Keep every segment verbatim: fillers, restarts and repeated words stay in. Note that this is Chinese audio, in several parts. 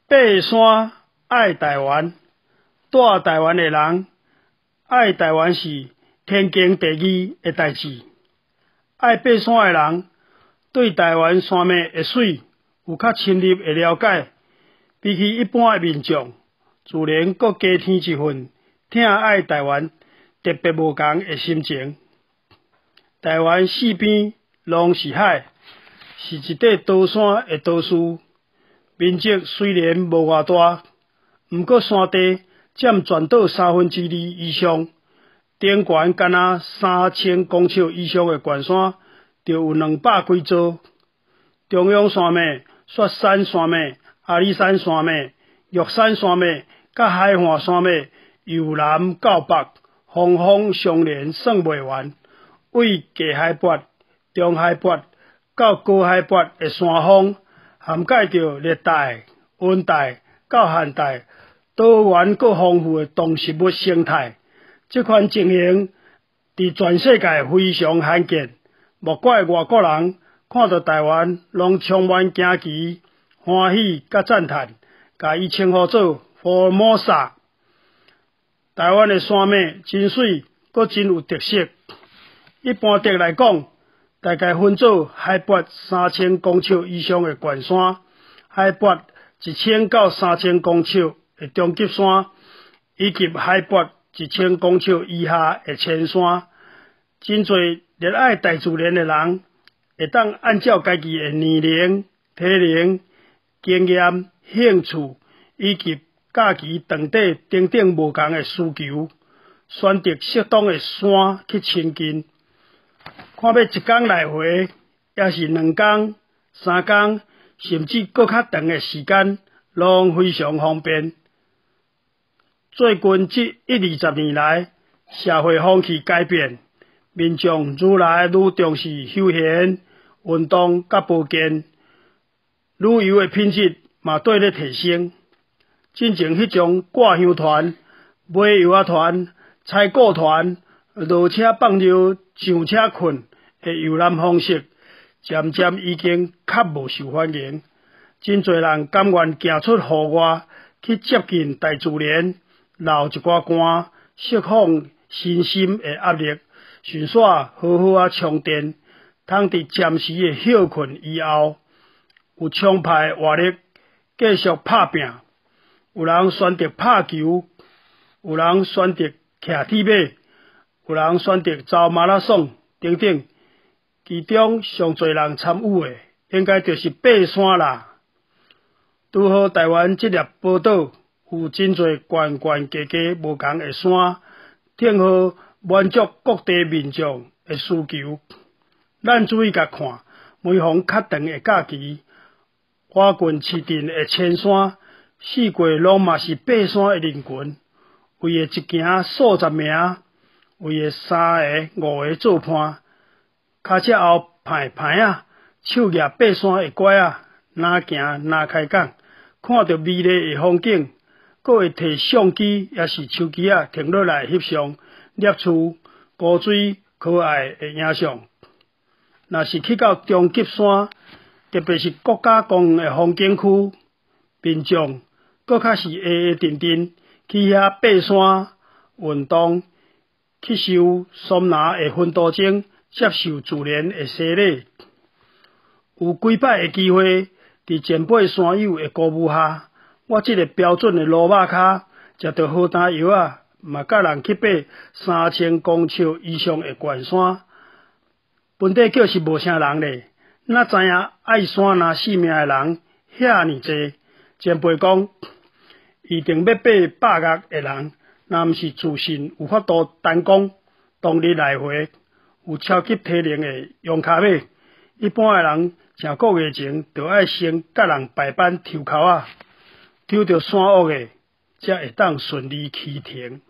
爬山爱台湾，住台湾的人爱台湾是天经地义的代志。爱爬山的人对台湾山脉的水有较深入的了解，比起一般的民众，自然阁加添一份疼爱台湾特别无同的心情。台湾四边拢是海，是一块高山的岛屿。面积虽然无偌大，毋过山地占全岛三分之二以上，顶悬敢若三千公尺以上的悬山就有两百几座。中央山脉、雪山山脉、阿里山山脉、玉山山脉甲海岸山脉由南到北，峰峰相连，算袂完。为低海拔、中海拔到高海拔的山峰，涵盖着热带、温带到寒带多元各丰富的动植物生态。这款情形伫全世界非常罕见，莫怪外国人看到台湾拢充满惊奇、欢喜甲赞叹，甲伊称呼做 Formosa。台湾的山脉真水，阁真有特色。一般的来讲，大概分做海拔三千公尺以上的悬山，海拔一千到三千公尺的中级山，以及海拔一千公尺以下的浅山。真侪热爱大自然的人，会当按照家己的年龄、体能、经验、兴趣以及假期长短等等无同的需求，选择适当的山去亲近。看要一天来回，也是两天、三天，甚至搁较长的时间，拢非常方便。最近这一二十年来，社会风气改变，民众愈来愈重视休闲、运动甲保健，旅游的品质嘛对咧提升。进前迄种挂香团、买药仔团、采购团、落车放尿、上车困的游览方式，渐渐已经较无受欢迎。真侪人甘愿行出户外，去接近大自然，流一寡汗，释放身心的压力，顺续好好啊充电，通伫暂时的休困以后，有充沛活力继续拍拼。有人选择拍球，有人选择骑铁马，有人选择走马拉松等等。其中上侪人参与的，应该就是爬山啦。拄好台湾这粒宝岛有真侪悬悬低低无同的山，正好满足各地民众的需求。咱注意甲看，每逢较长的假期，花近市镇的浅山，四季拢嘛是爬山的人群，有的一行数十名，有的三个、五个做伴，脚车后排排啊，手举爬山的拐啊，哪行哪开讲，看到美丽的风景，阁会摕相机也是手机啊停落来翕相，摄取高水可爱的影像。若是去到中级山，特别是国家公园的风景区，民众阁较是闲闲沉沉去遐爬山、运动、吸收松拿的熏陶精，接受自然的洗礼。有几摆的机会，伫前辈山友的鼓舞下，我这个标准的路马卡，食着好担药啊，嘛甲人去爬三千公尺以上的悬山。本地叫是无啥人咧，哪知影爱山拿性命的人遐尼济。前辈讲，一定要爬百岳的人，若毋是自信有法度单攻，当日来回有超级体能的用脚马，一般的人成个月前就爱先甲人排班抽口啊，抽着山屋的，才会当顺利启程。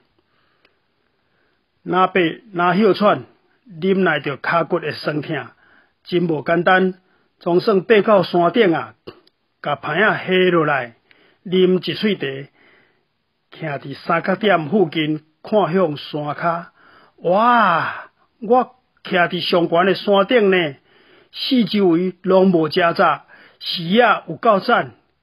若爬若歇喘，忍耐着骹骨的酸痛，真无简单。总算爬到山顶啊，甲牌仔下落来，啉一喙茶，徛伫三角点附近看向山骹。哇！我徛伫上悬的山顶呢，四周围拢无遮杂，视野有够赞。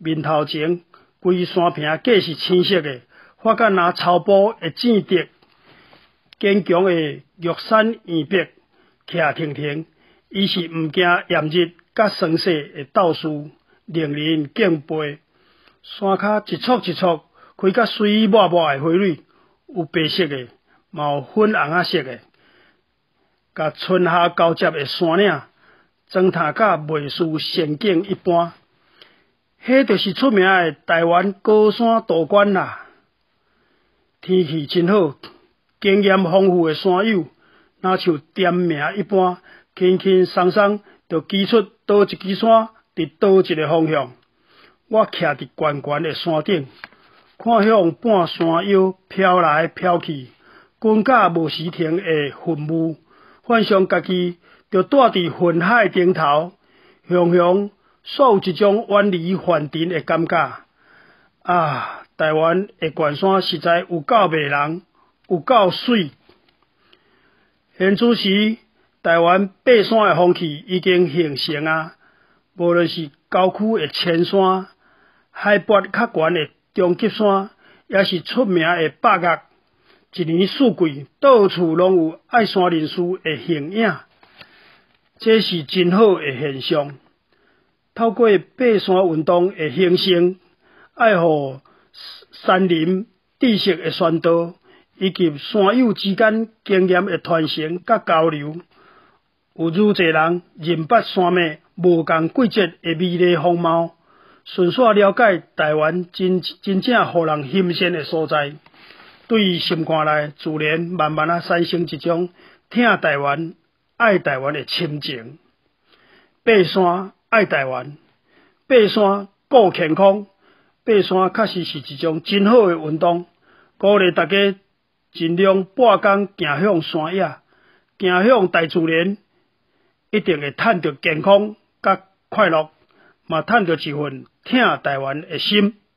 面头前规山坪皆是青色的，发觉那草坡会剪直，坚强的玉山岩壁徛挺挺，伊是毋惊炎日甲霜雪的斗士，令人敬佩。山骹一簇一簇开甲水抹抹的花蕊，有白色的，嘛有粉红仔色的，甲春夏交接的山岭，装塔甲袂输仙境一般。迄就是出名的台湾高山道观啦。天气真好，经验丰富的山友，若像点名一般，轻轻松松就记出倒一支山伫倒一个方向。我徛伫悬悬的山顶，看向半山腰飘来飘去、滚甲无时停的云雾，幻想家己就住伫云海顶头，雄雄煞有一种远离凡尘的感觉。啊，台湾的悬山实在有够迷人，有够水。现此时，台湾爬山的风气已经形成啊，无论是郊区的千山、海拔较悬的中级山，也是出名的百岳，一年四季到处拢有爱山人士的形影，这是真好的现象。透过爬山运动的形成，爱互山林知识的宣导，以及山友之间经验的传承甲交流，有愈侪人认捌山脉无共季节的美丽风貌，顺续了解台湾真真正互人欣赏的所在，对心肝内自然慢慢啊产生一种疼台湾、爱台湾的亲情。爬山爱台湾，爬山顾健康，爬山确实是一种真好的运动，鼓励大家尽量半工行向山野，行向大自然，一定会赚到健康甲快乐，嘛赚到一份疼台湾的心。